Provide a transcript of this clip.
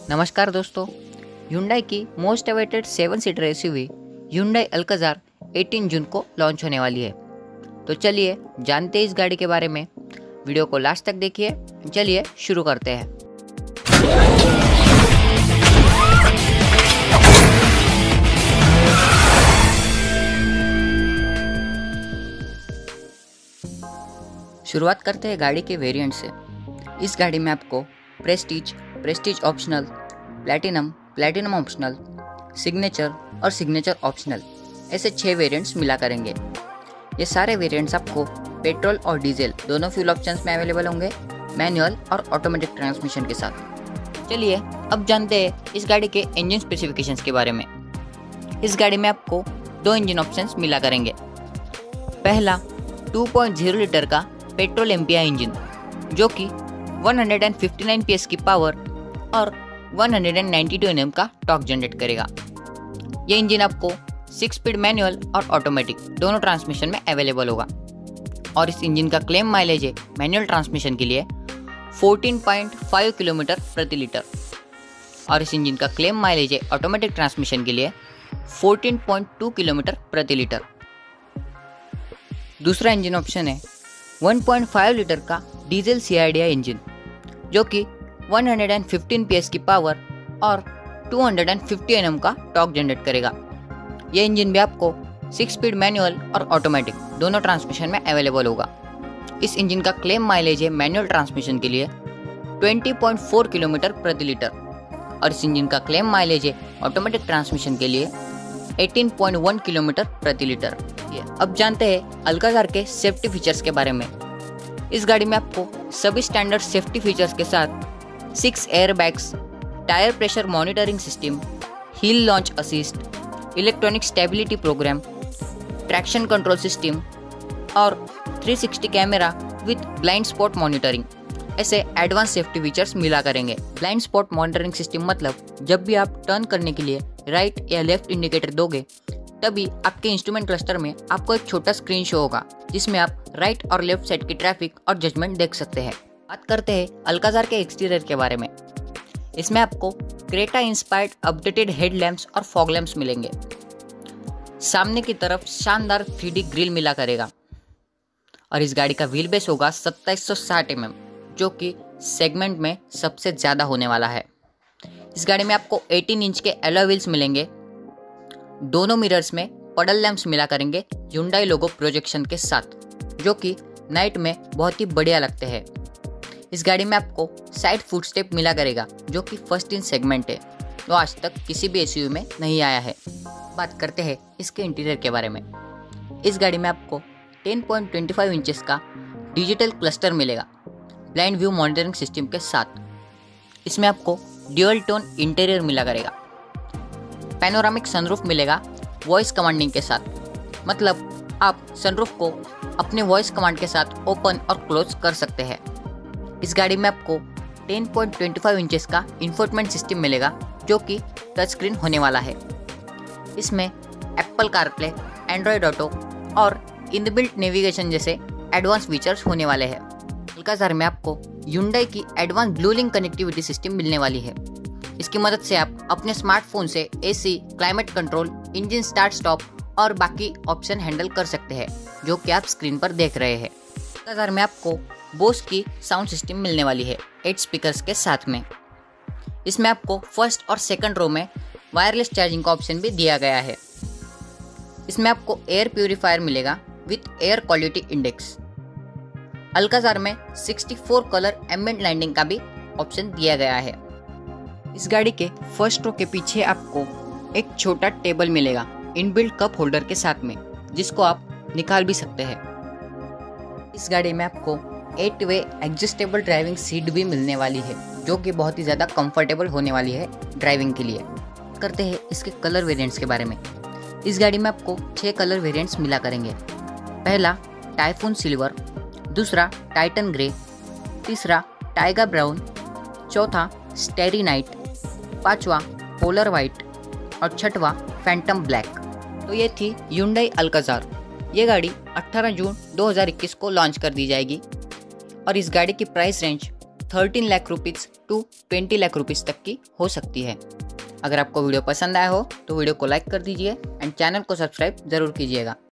नमस्कार दोस्तों, Hyundai की most awaited 7 seater SUV Hyundai Alcazar 18 जून को लॉन्च होने वाली है। तो चलिए जानते हैं इस गाड़ी के बारे में। वीडियो को लास्ट तक देखिए। चलिए शुरू करते हैं। शुरुआत करते हैं गाड़ी के वेरिएंट से। इस गाड़ी में आपको prestige optional, platinum optional, signature और सिग्नेचर ऑप्शनल ऐसे 6 वेरिएंट्स मिला करेंगे। ये सारे वेरिएंट्स आपको पेट्रोल और डीजल दोनों फ्यूल ऑप्शंस में अवेलेबल होंगे, मैनुअल और ऑटोमेटिक ट्रांसमिशन के साथ। चलिए अब जानते हैं इस गाड़ी के इंजन स्पेसिफिकेशंस के बारे में। इस गाड़ी में आपको 2 इंजन ऑप्शंस मिला करेंगे। पहला 2.0 लीटर का पेट्रोल एमपीआई इंजन जो कि 159 PS की पावर और 192 Nm का टॉर्क जनरेट करेगा। यह इंजन आपको 6 स्पीड मैनुअल और ऑटोमेटिक दोनों ट्रांसमिशन में अवेलेबल होगा और इस इंजन का क्लेम माइलेज है मैनुअल ट्रांसमिशन के लिए 14.5 किलोमीटर प्रति लीटर और इस इंजन का क्लेम माइलेज है ऑटोमेटिक ट्रांसमिशन के लिए 14.2 किलोमीटर प्रति लीटर। दूसरा इंजन ऑप्शन है 1.5 लीटर का डीजल CRDI इंजन जो कि 115 PS की पावर और 250 Nm का टॉर्क जनरेट करेगा। यह इंजन भी आपको 6 स्पीड मैनुअल और ऑटोमेटिक दोनों ट्रांसमिशन में अवेलेबल होगा। इस इंजन का क्लेम माइलेज है मैनुअल ट्रांसमिशन के लिए 20.4 किलोमीटर प्रति लीटर और इस इंजन का क्लेम माइलेज है ऑटोमेटिक ट्रांसमिशन के लिए 18.1 किलोमीटर प्रति लीटर। अब जानते हैं अल्काज़ार के सेफ्टी फीचर्स के बारे में। इस गाड़ी में आपको सभी स्टैंडर्ड सेफ्टी फीचर्स के साथ 6 airbags, tyre pressure monitoring system, hill launch assist, electronic stability programme, traction control system और 360 camera with blind spot monitoring ऐसे एडवांस सेफ्टी फीचर्स मिला करेंगे। ब्लाइंड स्पॉट मॉनिटरिंग सिस्टम मतलब जब भी आप टर्न करने के लिए राइट या लेफ्ट इंडिकेटर दोगे तभी आपके इंस्ट्रूमेंट क्लस्टर में आपको एक छोटा स्क्रीन शो होगा जिसमें आप राइट और लेफ्ट साइड की ट्रैफिक और जजमेंट देख सकते हैं। बात करते हैं अल्काज़ार के एक्सटीरियर के बारे में। इसमें आपको Creta inspired updated head lamps और फॉग लैम्प्स मिलेंगे। सामने की तरफ शानदार 3D ग्रिल मिला करेगा और इस गाड़ी का व्हील बेस होगा 2760 mm जो कि सेगमेंट में सबसे ज़्यादा होने वाला है। इस गाड़ी में आपको 18 इंच के एलॉय व्हील्स मिलेंगे। दोनों मिरर्स में पडल लैंप्स मिला करेंगे Hyundai लोगो प्रोजेक्शन के साथ जो कि नाइट में बहुत ही बढ़िया लगते हैं। इस गाड़ी में आपको साइड फुटस्टेप मिला करेगा जो कि फर्स्ट इन सेगमेंट है, जो आज तक किसी भी एसयूवी में नहीं आया है। बात करते हैं इसके इंटीरियर के बारे में। इस गाड़ी में आपको 10.25 इंचेस का डिजिटल क्लस्टर मिलेगा ब्लाइंड व्यू मॉनिटरिंग सिस्टम के साथ। इसमें आपको ड्यूअल टोन इंटीरियर मिला करेगा। पैनोरामिक सनरूफ मिलेगा वॉइस कमांडिंग के साथ, मतलब आप सनरूफ को अपने वॉइस कमांड के साथ ओपन और क्लोज कर सकते हैं। इस गाड़ी में आपको 10.25 इंचेस का इंफोटेनमेंट सिस्टम मिलेगा जो कि टच स्क्रीन होने वाला है। इसमें एप्पल कारप्ले, एंड्रॉयड ऑटो और इनबिल्ट नेविगेशन जैसे एडवांस फीचर्स होने वाले हैं। अल्काज़ार में आपको Hyundai की advance Blue Link connectivity system मिलने वाली है। इसकी मदद से आप अपने स्मार्टफोन से AC, climate control, engine start stop और बाकी ऑप्शन हैंडल कर सकते हैं जो कि आप स्क्रीन पर देख रहे हैं। अल्काज़ार में आपको बोस की साउंड सिस्टम मिलने वाली है 8 स्पीकर्स के साथ में। इसमें आपको फर्स्ट और सेकंड रो में वायरलेस चार्जिंग का ऑप्शन भी दिया गया है। इसमें आपको एयर प्यूरीफायर मिलेगा with air quality index. Alcazar में 64 कलर एम्बिएंट लाइटिंग का भी ऑप्शन दिया गया है। इस गाड़ी के फर्स्ट रो के पीछे आपको एक छोटा टेबल मिलेगा इनबिल्ट कप होल्डर के साथ में, जिसको आप निकाल भी सकते हैं। इस गाड़ी में आपको 8 वे एडजस्टेबल ड्राइविंग सीट भी मिलने वाली है जो कि बहुत ही ज़्यादा कंफर्टेबल होने वाली है ड्राइविंग के लिए। करते हैं इसके कलर वेरिएंट्स के बारे में। इस गाड़ी में आपको 6 कलर वेरिएंट्स मिला करेंगे। पहला टाइफून सिल्वर, दूसरा टाइटन ग्रे, तीसरा टाइगर ब्राउन, चौथा स्टेरी नाइट, पांचवा पोलर वाइट और छठवा फैंटम ब्लैक। तो ये थी Hyundai अल्काज़ार। ये गाड़ी 18 जून 2021 को लॉन्च कर दी जाएगी और इस गाड़ी की price range 13 lakh rupees to 20 lakh rupees तक की हो सकती है। अगर आपको वीडियो पसंद आया हो तो वीडियो को लाइक कर दीजिए एंड चैनल को सब्सक्राइब ज़रूर कीजिएगा।